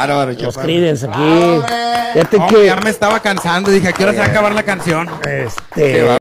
bárbaro, Los chaparro. Creedence aquí. Fíjate No, que ya me estaba cansando, dije, ¿a qué hora se va a acabar la canción? Qué